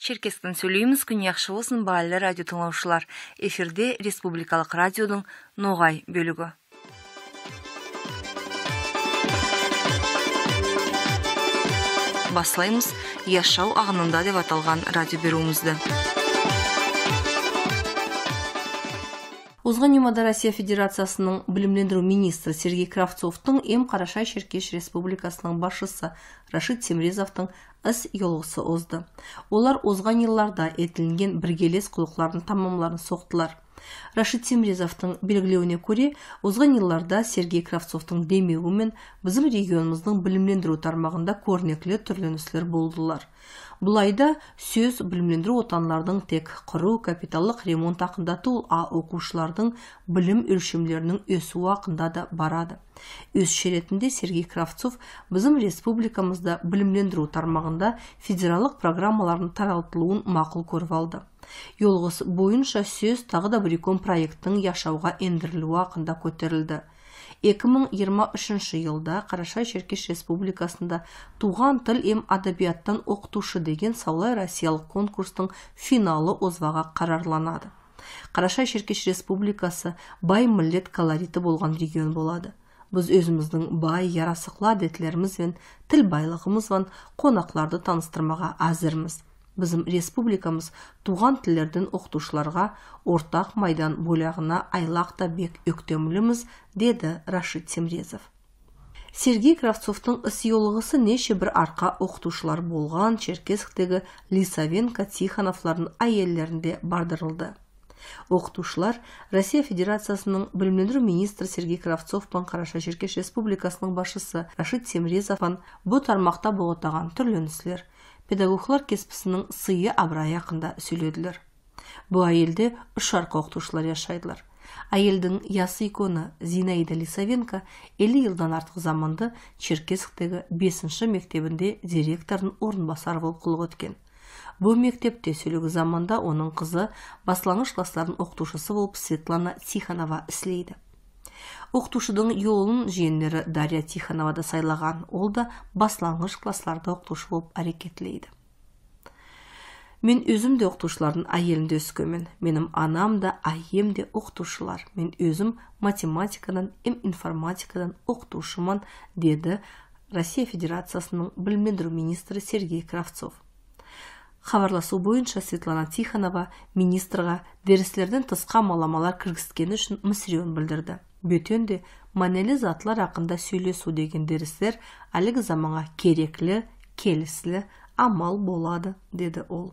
Черкестен сөйлейміз, күн яқшы болсын, баалы радио тыңлаушылар. Эфирде Республикалық радиодың Ноғай бөлігі. Баслаймыз Яшау ағынында деп аталған радио беруімізді. Озған юмада Россия Федерациясының білімлендіру министрі Сергей Кравцовтың Қарашай Черкеш Республикасының басшысы Рашид Темрезовтың іс yolғысы озды. Олар озған елларда етілінген біргелес құлықларын тамамларын соқтылар. Рашид Темрезовтың белгілеуіне көре, озған елларда Сергей Кравцовтың демеуімен біздің регионымыздың білімлендіру тармағында көрнеклі түрленістер болдылар. Бұл айда сөз білімлендіру отанлардың тек құру, капиталлық ремонт ақындату оқушылардың білім өлшемлерінің өсуі ақында да барады. Өз шеретінде Сергей Кравцов біздің республикамызда білімлендіру тармағында федералдық программалардың таралтылуын мақұл көріп алды. Yolғыс бойынша сөз тағы да бір проекттің яшауға ендірілуі ақында көтерілді. 2023 жылда Қарашай Черкеш Республикасында туған тіл адабияттан оқытушы деген саулай россиялық конкурстың финалы озваға қарарланады. Қарашай Черкеш Республикасы бай миллет колориті болған регион болады. Біз өзіміздің бай ярасықлы әдетлерімізбен, тіл байлығымызбен қонақларды таныстырмаға әзірміз. Bizim республикамыз туған тілердің оқытушыларға ортақ майдан бөлағына айлақта бек өктемліміз, деді Рашид Темрезов. Сергей Кравцовтың іс yolғысы неше бір арқа оқытушылар болған Черкесктегі Лисавенко Тихоновлардың әйелдерінде бардырылды. Оқытушылар Россия Федерациясының білімлендіру министрі Сергей Кравцовпен Қарашай Черкеш Республикасының басшысы Рашид Темрезовпен бұл тармақта болғатаған түрленістер педагоглар кеспісінің сыйы абырай ақында сөйледілер. Бұл әйелде 3 арқа оқытушылар яшайдылар. Әйелдің ясы иконы Зинаида Лисавенко 50 жылдан артық заманды Черкесктегі 5-ші мектебінде директордың орынбасары болып құлық өткен. Бұл мектепте сөйлегі заманда оның қызы баслаңғыш класслардың оқытушысы болып Светлана Тихонова іслейді. Оқытушының yolын жиенлері Дарья Тихонова да сайлаған, ол да баслаңғыш классларда оқытушы болып әрекетлейді. Мен өзім де оқытушылардың әйелінде өскөмен. Менің анам да, әйем де оқытушылар. Мен өзім математикадан, информатикадан оқытушыман, деді Россия Федерациясының білімлендіру министрі Сергей Кравцов. Хабарласу бойынша Светлана Тихонова министрға дәрістерден тысқа маламалар кіргізгені үшін мүсіреуін білдірді. Бөтенде манелі затлар ақында сөйлесу деген дәрістер әлігі заманға кереклі, келіслі амал болады, деді ол.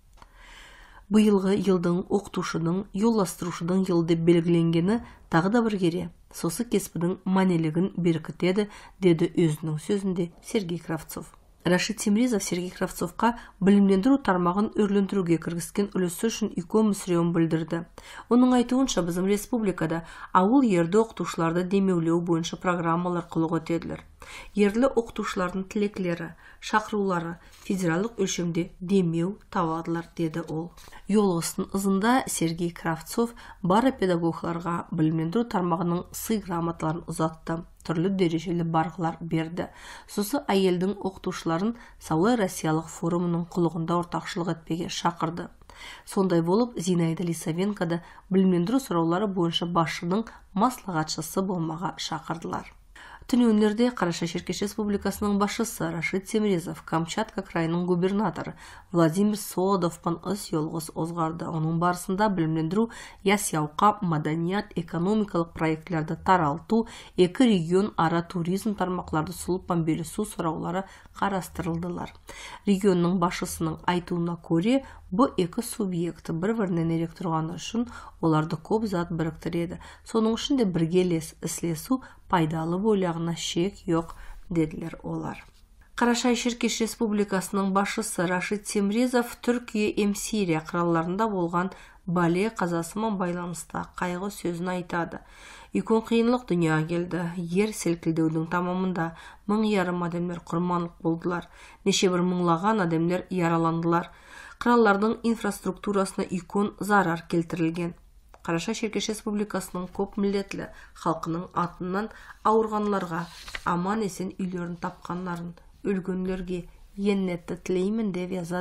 Бұйылғы елдің оқытушының, yolластырушының елді белгіленгені тағы да бір кере. Сосы кеспідің манелігін беркітеді, деді өзінің сөзінде Сергей Кравцов. Рашид Темрезов Сергей Кравцовқа білімлендіру тармағын өрлендіруге кіргізген үлесі үшін үлкен мүсіреуін білдірді. Оның айтуынша біздің республикада ауыл ерді оқытушыларды демеулеу бойынша программалар құлық өтеділер. Ерлі оқытушылардың тілеклері, шақырулары федералдық өлшемде демеу табадылар, деді ол. Yolғыстың ызында Сергей Кравцов бары педагогларға білімлендіру тармағының сый грамоталарын ұзатты. Түрлі дәрежелі барғылар берді. Сосы әйелдің оқытушыларын Саулай Россиялық форумының құлығында ортақшылық етпеге шақырды. Сондай болып, Зинаида Лисавенкода білімлендіру сұраулары бойынша басшының маслихатшысы болмаға шақырдылар. Түнеуінлерде Қарашай Черкеш Республикасының басшысы Рашид Темрезов, Камчатка крайының губернаторы Владимир Содовпан іс yolғыс озғарды. Оның барысында білімлендіру ясяуқа маданият экономикалық проектлерді таралту, екі регион ара туризм тармақларды сұлыппан белісу сұраулары қарастырылдылар. Регионның басшысының айтуына көре, бұл екі субъекті бір-бірінен ерек тұрғаны үшін оларды көп зат біріктіреді. Соның ішінде біргелес іслесу пайдалы бойлағына шек жоқ, деділер олар. Қарашай Черкеш Республикасының басшысы Рашид Темрезов Түркия Сирия қыраларында болған бале қазасымен байланысты қайғы сөзін айтады. Үлкен қиынлық дүния келді. Ер селкілдеудің тамамында 1000 адамдар құрбандық болдылар. Неше бір мыңлаған адамдар яраландылар. Қыралардың инфраструктурасына үлкен зарар келтірілген. Қарашай Черкеш Республикасының көп миллетлі халқының атынан ауырғанларға, аман есен үйлерін тапқанларын, өлгөнлерге еннетті тілеймін деп жазады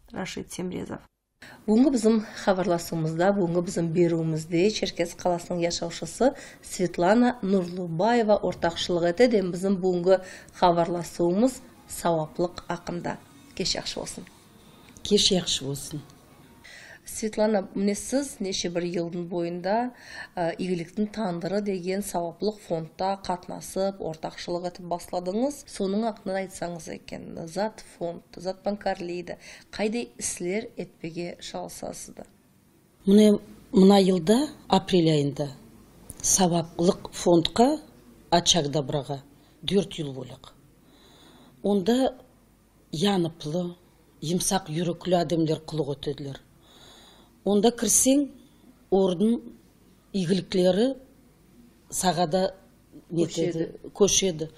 Рашид Темрезов. Бүгінгі біздің хабарласуымызда, бүгінгі біздің беруімізде Черкес қаласының яшаушысы Светлана Нурлубаева ортақшылық етеді. Біздің бүгінгі хабарласуымыз сауаплық ақында. Кеш яқшы болсын. Кеш яқшы болсын. Светлана, міне сіз неше бір елдің бойында игіліктің тандыры деген сауаплық фондта қатынасып, ортақшылық етіп басладыңыз. Соның ақында айтсаңыз екен, зат фонд, зат банкарлейді. Қайдай іслер етпеге шалысасызды? Мына жылда, апрель айында, сауаплық фондқа Ачагда браға 4 ел болық. Онда яныплы, емсақ юреклі адамдар құлық өтеділер. Онда кірсең, ордың игіліктері сағада көшеді.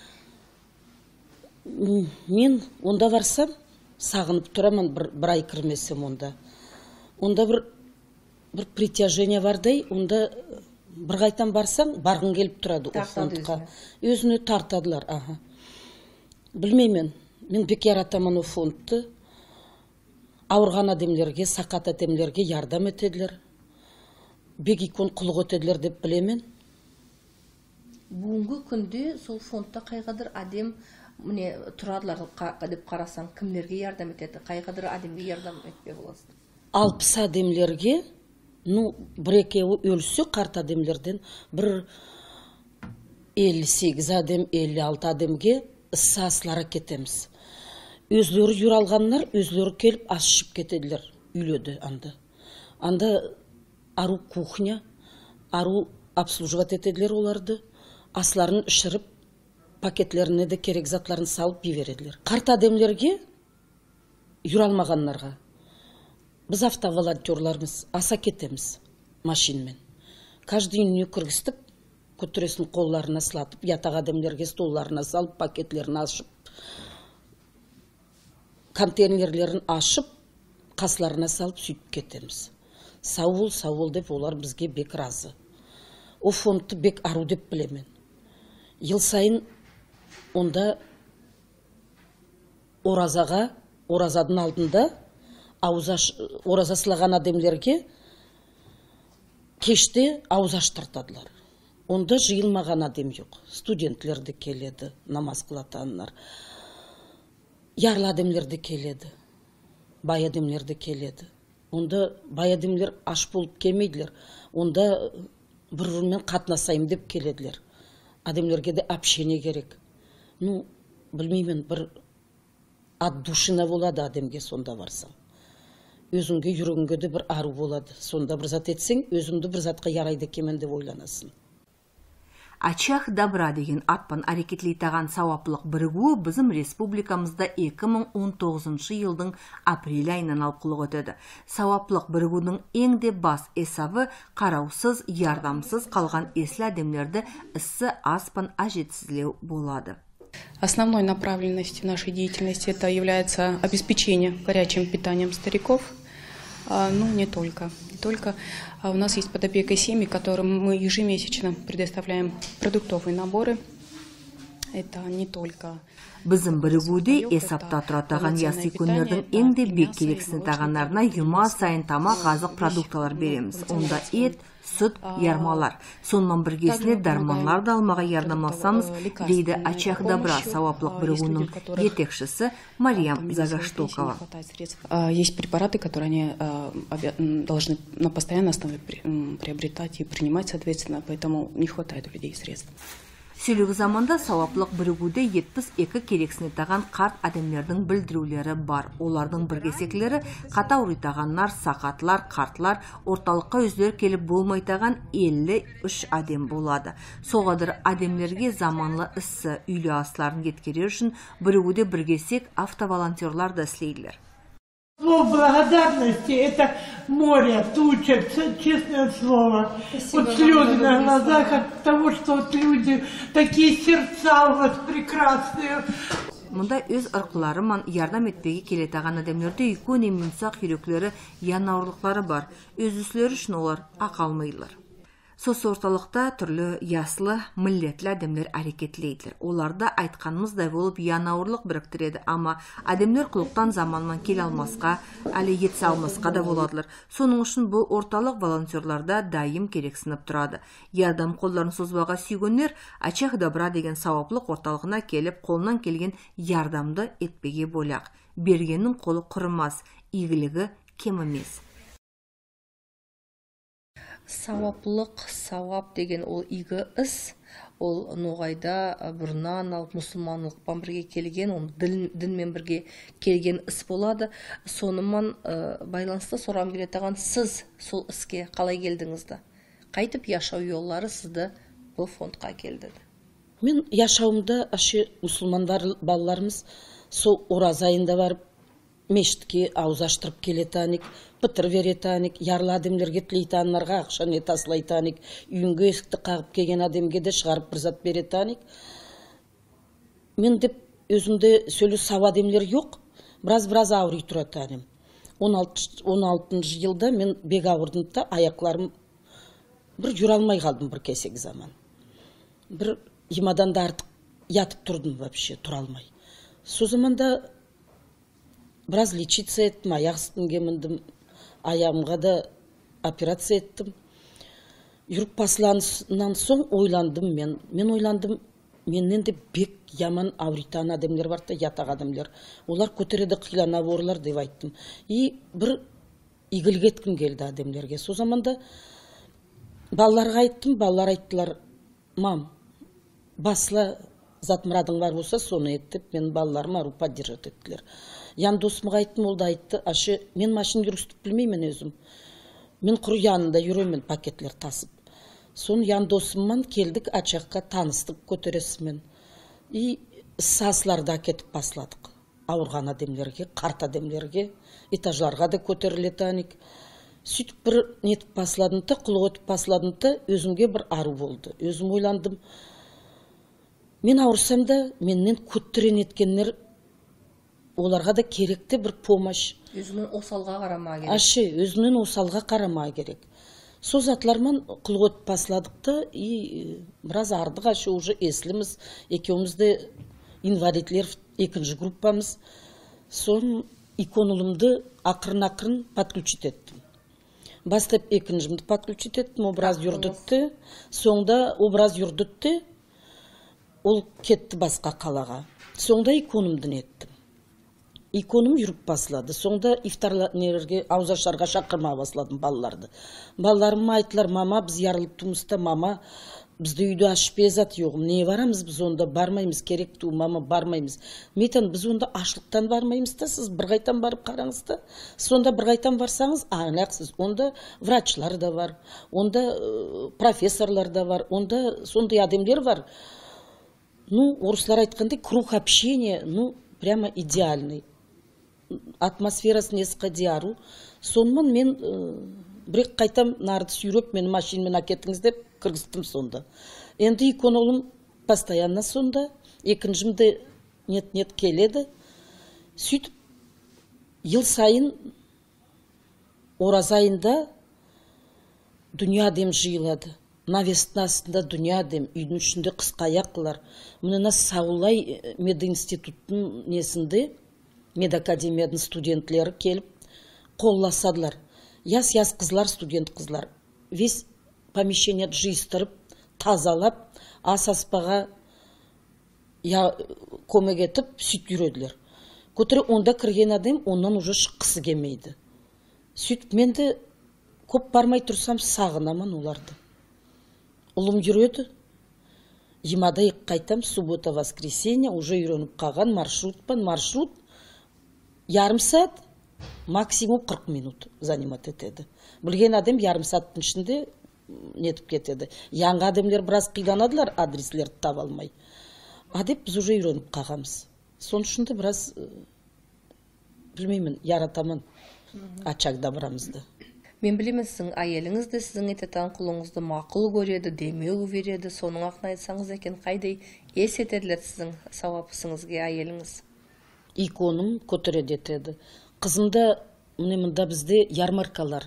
Мен онда барсам, сағынып тұрамын, бір ай кірмесем онда. Онда бір притяжение бардай, онда бір қайтан барсаң, барғың келіп тұрады о фондқа. Өзіне тартадылар. Білмеймен, мен бек яратамын о фондты. Ауырған адамдерге, сақат адамдерге ярдам етеділер. Бек икон құлық өтеділер деп білемен. Бүгінгі күнде сол фондта қайғадыр адам тұрадылар деп қарасаң, кімлерге ярдам етеді? Қайғадыр адамге ярдам етпе боласың? 60 адамдерге, бір-екеуі өлсе қарт адамдерден, бір 58 адам, 56 адамге ссасылара кетеміз. Өзлері юр алғанлар, өзлері келіп ашып кетеділер, үйледі анда. Анда ару кухня, ару обслуживать етеділер оларды, асларын үшіріп, пакетлеріне де керек затларын салып береділер. Қарт адамлерге, юр алмағанларға, біз автоволонтерларымыз, аса кетеміз машинмен. Каждый үйіне кіргістіп, көтіресін қолларына сылатып, ятақ адамлерге столларына салып, пакетлерін ашып, контейнерлерін ашып, қасыларына салып сөйтіп кетеміз. Сауыл деп олар бізге бек разы. О фондты бек ару деп білемен. Ел сайын онда оразадың алдында ораза сылаған адамдерге кеште ауыз аштыртадылар. Онда жиылмаған адам жоқ. Студентлер де келеді, намаз қылатанлар. Ярлы адамлер де келеді, бай адамлер де келеді. Онда бай адамлер аш болып келмейділер. Онда бір-бірімен қатынасайым деп келеділер. Адамлерге де общение керек. Білмеймін, бір ат душина болады адамге сонда барсам. Өзіңге, жүрегіңге де бір ару болады. Сонда бір зат етсең, өзімді бір затқа ярайды кемен деп ойланасын. Ачах добра деген атпан әрекетлейтаған сауаплық бірігуі біздің республикамызда 2019 жылдың апрель айынан алқылық өтеді. Сауаплық бірігудің ең де бас есабы қараусыз, ярдамсыз қалған еслі адамдерді ісі аспан ажетсізлеу болады. Основной направленностью нашей деятельности это является обеспечение горячим питанием стариков. Не только. У нас есть под опекой семьи, которым мы ежемесячно предоставляем продуктовые наборы. Это не только... Біздің бірігуде есапта тұратаған ясы күндердің енді бек керексін тағандарына юма сайын тамақ азық продукталар береміз. Онда ет, сүт, ярмалар. Сонымен біргесіне дарманлар да алмаға ярдамласамыз, дейді Ачах добра сауаплық бірігуінің етекшісі Мариям Загаштокова. Есть препараты, которые они должны на постоянной основе приобретать и принимать, соответственно, поэтому не хватает у людей средств. Сөйлегі заманда сауаплық бірігуде 72 керексіне таған қарт адамлердің білдірулері бар. Олардың біргесеклері қата ұритағанлар, сақатлар, қартлар, орталыққа өздер келіп болмайтаған 53 адам болады. Соғадыр адамлерге заманлы ісі үйлі асларын кеткерер үшін бірігуде біргесек автоволонтерлар да слейділер. Слово благодарности – это море, туча, честное слово. Спасибо, вот слезы на глазах от того, что вот люди, такие сердца у вас прекрасные. Мұнда өз ұрқыларыман ярдам етпеге келетаған адамлерді үйкөне мүнсақ үйреклері, ян ауырлықлары бар. Өз үслері үшін олар ақалмайлар. Сос орталықта түрлі яслы, миллетлі әдемлер әрекетлейділер. Оларда айтқанымыздай болып янауырлық біріктіреді, ама әдемлер құлықтан заманман кел алмасқа, әлі етсе алмасқа да боладылар. Соның үшін бұл орталық волонтерларда дайым керексініп тұрады. Ярдам қолдарын созбаға сүйгенлер Ачах Добра деген сауаплық орталығына келіп, қолынан келген ярдамды етпеге боляқ. Бергеннің қолы құрымас, игілігі кем емес. Сауаплық, сауап деген ол игі іс, ол ноғайда бұрыннан алып мұсылманлықпен бірге келген, ол дінмен бірге келген іс болады. Сонымен байланысты сұрам келетіған, сіз сол іске қалай келдіңізді? Қайтып яшау жоллары сізді бұл фондқа келді? Мен яшауымда ашы мұсылмандар балаларымыз сол ораза айында барып мешітке ауыз аштырып келетаник, пытыр веретаник, ярлы адемлерге тілейтанларға ақшаны таслайтаник, үйінге есікті қағып келген адемге де шығарып бір зат беретаник. Мен деп өзімде сөйлі сау адемлер жоқ, біраз ауырый тұратаным. 16 жылда мен бек ауырдым да, аяқларым бір жүре алмай қалдым бір кесек заман. Бір емадан да артық ятып тұрдым вообще, тұра алмай. Со заманда біраз лечиться еттім, аяқ үстінге міндім, аяғымға да операция еттім. Жүріп басыланнан соң ойландым мен. Мен ойландым, менен де бек яман ауыритан адамдар бар да, ятақ адамдар. Олар көтереді қилана борлар деп айттым. И бір игілік еткім келді адамдерге. Со заманда балаларға айттым, балалар айттылар, мам, басыла затмырадың бар болса, соны еттіп, мен балаларым ару поддержат еттілер. Ян досымға айттым, ол да айтты, ашы, мен машин жүрістіп білмеймін өзім. Мен құр янында жүремін пакетлер тасып. Сон ян досымман келдік, Ачаққа таныстық көтересімен. И сасларда кетіп басладық. Ауырған адемлерге, қарт адемлерге, этажларға да көтерілетаник. Сөйтіп бір нетіп басладым та, құлық өтіп басладым та, өзімге бір ару болды. Өзім ойландым, мен ауырсам да, менен көттірен еткенлер оларға да керекті бір помощь. Өзінің осалға қарама керек. Ашы, өзінің осалға қарама керек. Со затлармен құлық өтіп басладықты, и біраз ардық ашы, уже есліміз, екеумізді инвалидлер екінші группамыз. Сон иконулымды ақырын подключить еттім. Бастап екіншімді подключить еттім, образ юрдытты, соңда образ юрдытты, ол кетті басқа қалаға. Соңда иконымдың еттім. Иконым жүріп басылады. Соңда ифтарлерге аузашарға шақырма басыладым балаларды. Балаларым айтылар, мама, біз ярылып тұмыста, мама, бізді үйді ашып безат еғым. Не барамыз біз онда бармаймыз, керек ту, мама, бармаймыз. Метан, біз онда ашлықтан бармаймыз да, сіз бір қайтан барып қараңыз да. Сонда бір қайтан барсаңыз, аңлақсыз. Онда врачлар да бар, онда профессорлар да бар, онда сондай адамдар бар. Ну, орыслар айтқандай, круг общения, ну, прямо идеальный. Атмосферасы несқа диару. Сонымен мен бір қайтам нарды сүйреп, мені машинмен әкеттіңіз деп кіргістім сонда. Енді иконолым постоянно сонда, екіншімді нет келеді. Сөйтіп, ел сайын ораза айында дүния дем жиылады. Навестің астында дүния дем, үйдің ішінде қысқа аяқлар. Мұнына Саулай мединституттың несінде, медакадемияның студентлері келіп, қолласадылар. Яс қызлар, студент қызлар. Весь помещение жиыстырып, тазалап, ас-аспаға көмек етіп, сөйтіп жүреділер. Көтірі онда кірген адам, оннан уже шыққысы келмейді. Сөйтіп, менді көп бармай тұрсам, сағынамын оларды. Ұлым жүреді. Емада қайтам, суббота, воскресенье, уже үйреніп қалған маршрут ярым саат, максимум 40 минут занимат етеді. Білген адам ярым сааттың ішінде нетіп кетеді. Яңғы адамлер біраз қиданадылар, адреслерді таба алмай. Адеп біз уже үйреніп қалғамыз. Соның үшінде біраз, білмеймін, яратамын Ачақ Добрамызды. Мен білемін, сіздің әйеліңіз де сіздің ететен құлыңызды мақұл көреді, демеу береді. Соның ақын айтсаңыз екен, қайдай ес етеділер сіздің сауапысыңызге әйеліңіз? Иконым көтереді етеді. Қызымда, мұнда бізде ярмаркалар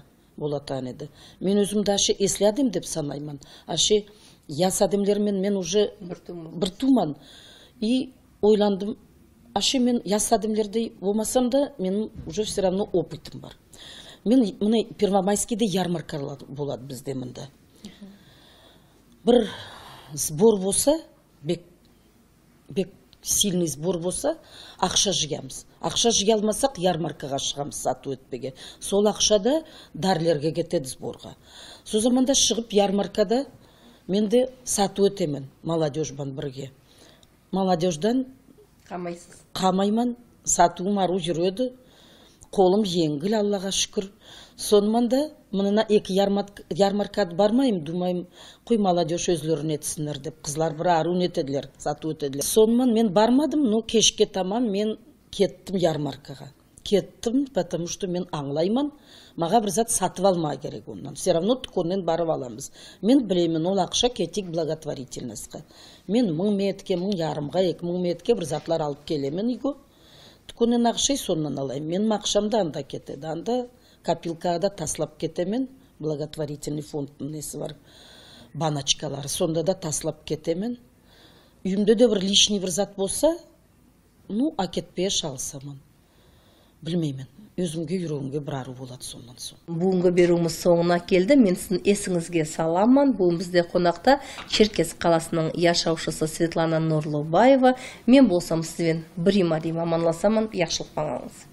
болатан еді. Мен өзімді ашы еслядым деп санаймын. Ашы яс адамлермен мен уже бір туман. И ойландым, ашы мен яс адамлердей болмасам да, менің уже все равно опытым бар. Мен міне Первомайскийде ярмаркалар болады бізде мында. Бір сбор болса, бек сильный сбор болса, ақша жиямыз. Ақша жия алмасақ, ярмаркаға шығамыз сату өтпеге. Сол ақшада дәрілерге кетеді сборға. Сол заманда шығып ярмаркада мен де сату өтемін, молодежбан бірге. Молодеждан қамайман, сатуым ару жүреді. Қолым еңгіл, Аллаға шүкір. Сонымен да мына екі ярмаркада бармайым, думайым, қой молодежь өзлерін етсінер деп. Қызлар бір ару нетеділер, сату өтеділер. Сонымен мен бармадым, но кешке тамам мен кеттім ярмаркаға. Кеттім, потому что мен аңлаймын, маға бір зат сатып алма керек оннан. Все равно түконен барып аламыз. Мен білеймін, ол ақша кетик благотворительностьқа. Мен 1000 метке, 1500, 2000 метке бір затлар алып келемін үйге. Түконен ақшай соннан алайым. Мен ақшамда анда кетеді. Анда копилкада таслап кетемен, благотворительный фондтың несі бар, баночкалары, сонда да таслап кетемен. Үйімде де бір лишний бір зат болса, акетпее шалсамын. Білмеймін, өзімге үйрегімге бір ару болады сондан соң. Бүгінгі беруіміз соңына келді. Мен сіздің есіңізге саламын. Бүгін бізде қонақта Черкес қаласының яшаушысы Светлана Нұрлыбаева. Мен болсам сізбен бір аманласамын. Яқшылық болыңыз.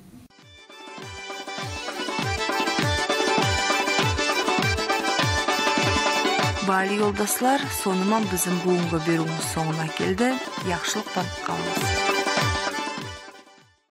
Бали yoldaşlar, соныман біздің бүгінгі беруіміз соңына келді. Яқшылықтан қалыңыз.